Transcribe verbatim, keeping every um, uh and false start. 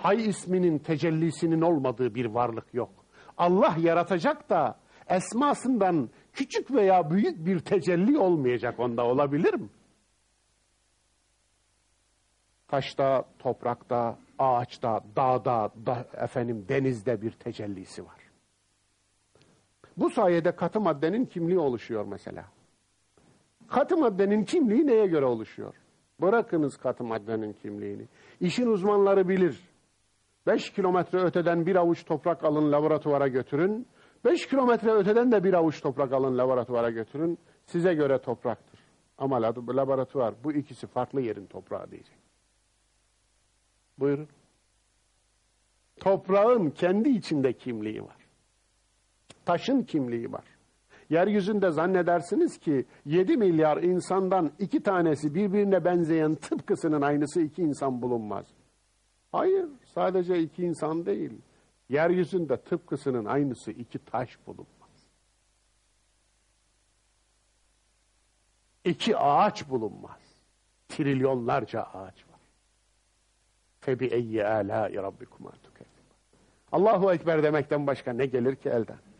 Hay isminin tecellisinin olmadığı bir varlık yok. Allah yaratacak da esmasından küçük veya büyük bir tecelli olmayacak, onda olabilir mi? Taşta, toprakta, ağaçta, dağda, da, efendim denizde bir tecellisi var. Bu sayede katı maddenin kimliği oluşuyor mesela. Katı maddenin kimliği neye göre oluşuyor? Bırakınız katı maddenin kimliğini. İşin uzmanları bilir. Beş kilometre öteden bir avuç toprak alın, laboratuvara götürün. Beş kilometre öteden de bir avuç toprak alın, laboratuvara götürün. Size göre topraktır. Ama laboratuvar bu ikisi farklı yerin toprağı diyecek. Buyurun. Toprağın kendi içinde kimliği var. Taşın kimliği var. Yeryüzünde zannedersiniz ki yedi milyar insandan iki tanesi birbirine benzeyen tıpkısının aynısı iki insan bulunmaz. Hayır, sadece iki insan değil. Yeryüzünde tıpkısının aynısı iki taş bulunmaz. İki ağaç bulunmaz. Trilyonlarca ağaç var. Febi eyyi âlâi rabbikuma tukezziban. Allahu Ekber demekten başka ne gelir ki elden?